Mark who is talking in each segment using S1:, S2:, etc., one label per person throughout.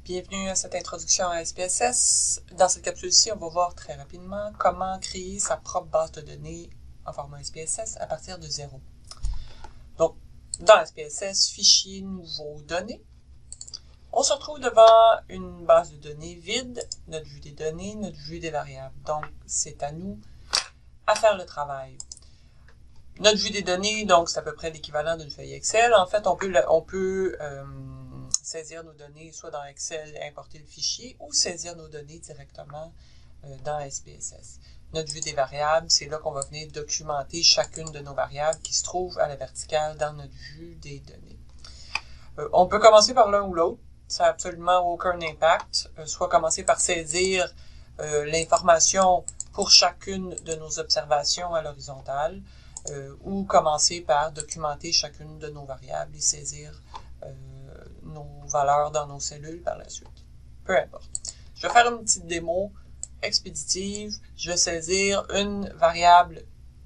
S1: Bienvenue à cette introduction à SPSS. Dans cette capsule-ci, on va voir très rapidement comment créer sa propre base de données en format SPSS à partir de zéro. Donc, dans SPSS, fichier, nouveau, données, on se retrouve devant une base de données vide, notre vue des données, notre vue des variables. Donc, c'est à nous à faire le travail. Notre vue des données, donc, c'est à peu près l'équivalent d'une feuille Excel. En fait, on peut saisir nos données soit dans Excel, importer le fichier, ou saisir nos données directement dans SPSS. Notre vue des variables, c'est là qu'on va venir documenter chacune de nos variables qui se trouvent à la verticale dans notre vue des données. On peut commencer par l'un ou l'autre, ça n'a absolument aucun impact, soit commencer par saisir l'information pour chacune de nos observations à l'horizontale, ou commencer par documenter chacune de nos variables et saisir nos valeurs dans nos cellules par la suite. Peu importe. Je vais faire une petite démo expéditive. Je vais saisir une variable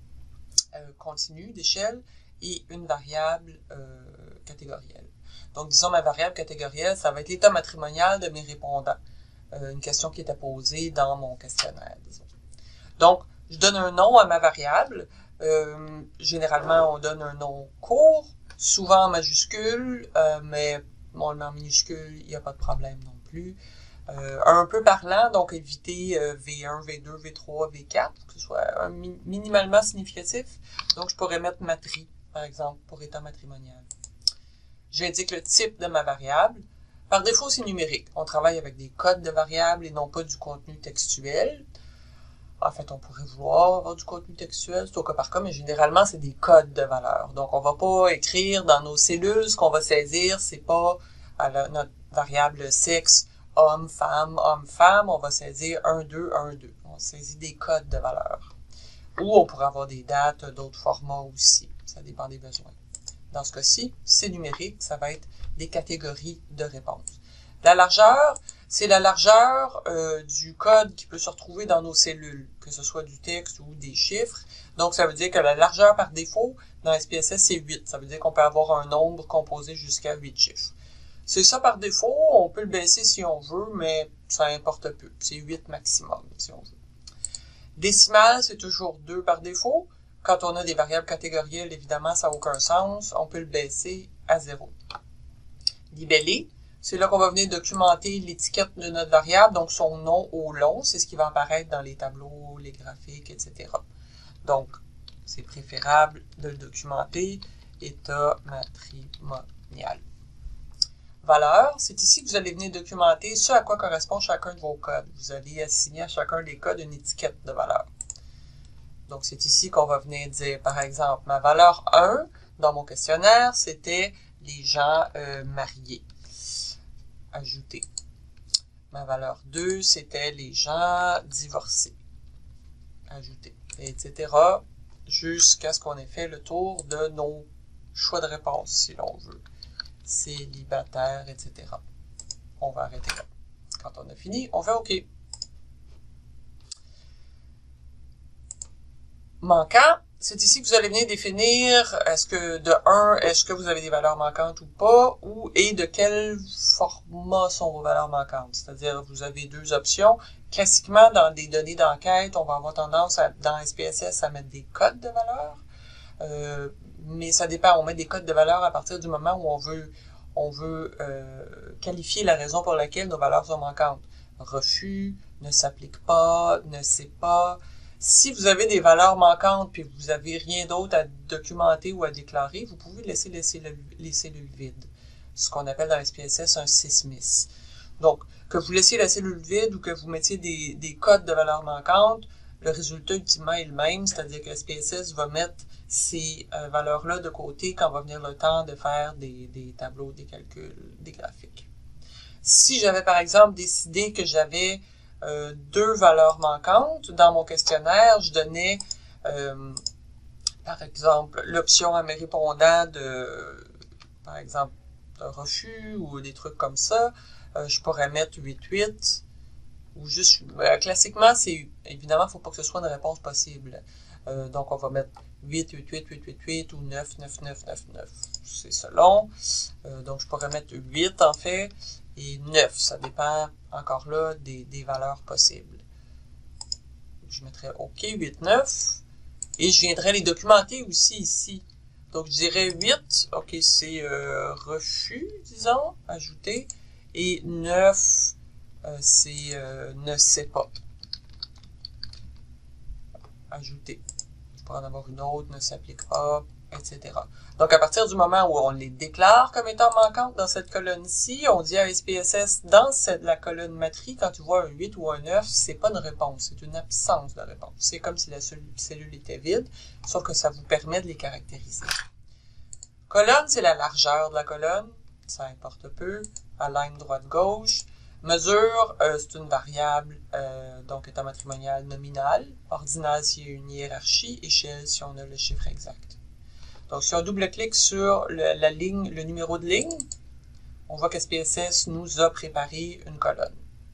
S1: continue d'échelle et une variable catégorielle. Donc, disons, ma variable catégorielle, ça va être l'état matrimonial de mes répondants. Une question qui était posée dans mon questionnaire, disons. Donc, je donne un nom à ma variable. Généralement, on donne un nom court, souvent en majuscule, mais bon, en minuscule, il n'y a pas de problème non plus. Un peu parlant, donc éviter V1, V2, V3, V4, que ce soit minimalement significatif. Donc, je pourrais mettre matri, par exemple, pour état matrimonial. J'indique le type de ma variable. Par défaut, c'est numérique. On travaille avec des codes de variables et non pas du contenu textuel. En fait, on pourrait vouloir avoir du contenu textuel, c'est au cas par cas, mais généralement, c'est des codes de valeur. Donc, on va pas écrire dans nos cellules, ce qu'on va saisir, c'est pas notre variable sexe, homme, femme, on va saisir 1, 2, 1, 2. On saisit des codes de valeur. Ou on pourrait avoir des dates, d'autres formats aussi. Ça dépend des besoins. Dans ce cas-ci, c'est numérique, ça va être des catégories de réponses. La largeur, c'est la largeur du code qui peut se retrouver dans nos cellules, que ce soit du texte ou des chiffres. Donc, ça veut dire que la largeur par défaut, dans SPSS, c'est 8. Ça veut dire qu'on peut avoir un nombre composé jusqu'à 8 chiffres. C'est ça par défaut, on peut le baisser si on veut, mais ça importe peu. C'est 8 maximum, si on veut. Décimal, c'est toujours 2 par défaut. Quand on a des variables catégorielles, évidemment, ça n'a aucun sens. On peut le baisser à 0. Libellé, c'est là qu'on va venir documenter l'étiquette de notre variable, donc son nom au long, c'est ce qui va apparaître dans les tableaux, les graphiques, etc. Donc, c'est préférable de le documenter, état matrimonial. Valeur, c'est ici que vous allez venir documenter ce à quoi correspond chacun de vos codes. Vous allez assigner à chacun des codes une étiquette de valeur. Donc, c'est ici qu'on va venir dire, par exemple, ma valeur 1 dans mon questionnaire, c'était les gens mariés. Ajouter. Ma valeur 2, c'était les gens divorcés. Ajouter. Etc. Jusqu'à ce qu'on ait fait le tour de nos choix de réponse, si l'on veut. Célibataire, etc. On va arrêter là. Quand on a fini, on fait OK. Manquant, c'est ici que vous allez venir définir est-ce que vous avez des valeurs manquantes ou pas, et de quel format sont vos valeurs manquantes. C'est-à-dire, vous avez deux options. Classiquement, dans des données d'enquête, on va avoir tendance dans SPSS à mettre des codes de valeur. Mais ça dépend, on met des codes de valeur à partir du moment où on veut qualifier la raison pour laquelle nos valeurs sont manquantes. Refus, ne s'applique pas, ne sait pas. Si vous avez des valeurs manquantes puis vous n'avez rien d'autre à documenter ou à déclarer, vous pouvez laisser les cellules vides. Ce qu'on appelle dans SPSS un sysmiss. Donc, que vous laissiez la cellule vide ou que vous mettiez des codes de valeurs manquantes, le résultat ultimement est le même, c'est-à-dire que SPSS va mettre ces valeurs-là de côté quand va venir le temps de faire des tableaux, des calculs, des graphiques. Si j'avais par exemple décidé que j'avais deux valeurs manquantes, dans mon questionnaire, je donnais par exemple l'option à mes répondants par exemple, de refus ou des trucs comme ça. Je pourrais mettre 8-8 ou juste, classiquement, évidemment, il ne faut pas que ce soit une réponse possible. Donc, on va mettre 8, 8, 8, 8, 8, 8 ou 9, 9, 9, 9, 9. C'est selon. Donc, je pourrais mettre 8 en fait. et 9. Ça dépend encore là des valeurs possibles. Je mettrai OK, 8, 9. Et je viendrai les documenter aussi ici. Donc, je dirais 8, OK, c'est refus, disons, ajouter. Et 9, c'est ne sait pas. Ajouter. Je pourrais en avoir une autre, ne s'applique pas, etc. Donc, à partir du moment où on les déclare comme étant manquantes dans cette colonne-ci, on dit à SPSS, dans la colonne matrice, quand tu vois un 8 ou un 9, c'est pas une réponse, c'est une absence de réponse. C'est comme si la cellule était vide, sauf que ça vous permet de les caractériser. Colonne, c'est la largeur de la colonne, ça importe peu. Align droite-gauche. Mesure, c'est une variable, donc étant matrimoniale nominale. Ordinal s'il y a une hiérarchie. Échelle si on a le chiffre exact. Donc, si on double-clique sur la ligne, le numéro de ligne, on voit qu'SPSS nous a préparé une colonne.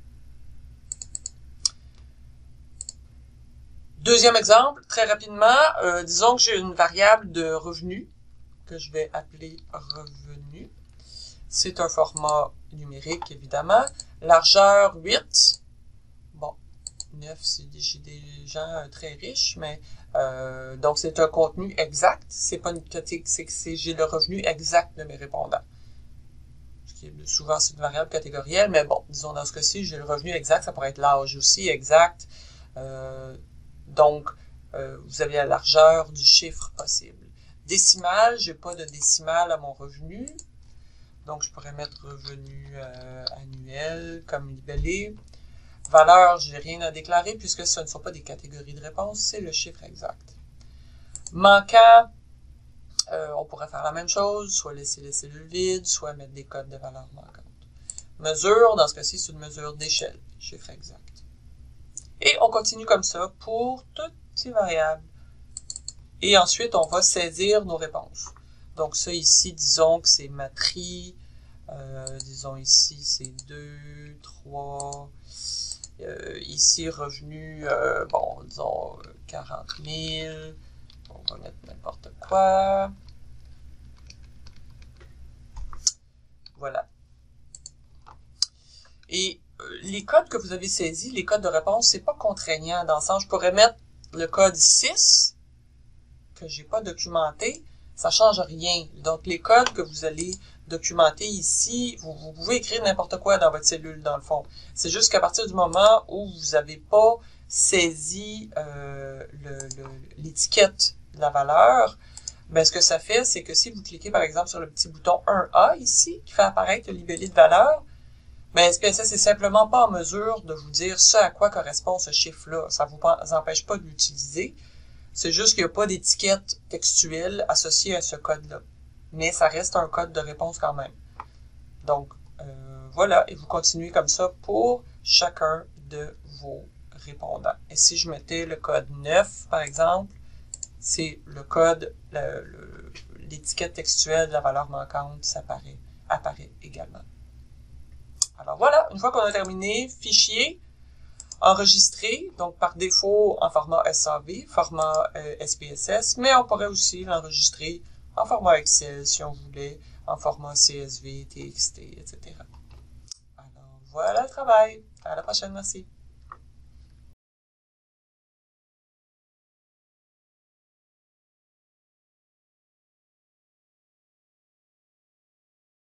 S1: Deuxième exemple, très rapidement, disons que j'ai une variable de revenu que je vais appeler revenu. C'est un format numérique, évidemment. Largeur 8. Bon, 9, c'est des gens très riches, mais donc c'est un contenu exact. C'est pas une catégorie, c'est j'ai le revenu exact de mes répondants. Souvent, c'est une variable catégorielle, mais bon, disons dans ce cas-ci, j'ai le revenu exact. Ça pourrait être l'âge aussi exact. Donc, vous avez la largeur du chiffre possible. Décimale, j'ai pas de décimale à mon revenu. Donc, je pourrais mettre revenu annuel comme libellé. Valeur, j'ai rien à déclarer puisque ce ne sont pas des catégories de réponse, c'est le chiffre exact. Manquant, on pourrait faire la même chose, soit laisser les cellules vides, soit mettre des codes de valeur manquante. Mesure, dans ce cas-ci, c'est une mesure d'échelle, chiffre exact. Et on continue comme ça pour toutes ces variables. Et ensuite, on va saisir nos réponses. Donc ça ici, disons que c'est matrice. Disons ici, c'est 2, 3. Ici, revenu, bon, disons 40 000. On va mettre n'importe quoi. Voilà. Et les codes que vous avez saisis, les codes de réponse, c'est pas contraignant dans le sens, je pourrais mettre le code 6 que j'ai pas documenté, ça change rien. Donc, les codes que vous allez documenter ici, vous pouvez écrire n'importe quoi dans votre cellule, dans le fond. C'est juste qu'à partir du moment où vous n'avez pas saisi l'étiquette de la valeur, ben, ce que ça fait, c'est que si vous cliquez, par exemple, sur le petit bouton 1A ici, qui fait apparaître le libellé de valeur, ben, SPSS est simplement pas en mesure de vous dire ce à quoi correspond ce chiffre-là. Ça vous empêche pas de l'utiliser. C'est juste qu'il n'y a pas d'étiquette textuelle associée à ce code-là. Mais ça reste un code de réponse quand même. Donc, voilà. Et vous continuez comme ça pour chacun de vos répondants. Et si je mettais le code 9, par exemple, c'est le code, l'étiquette textuelle de la valeur manquante, ça apparaît également. Alors voilà, une fois qu'on a terminé, fichier, enregistré, donc par défaut en format SAV, format SPSS, mais on pourrait aussi l'enregistrer en format Excel si on voulait, en format CSV, TXT, etc. Alors voilà le travail. À la prochaine, merci.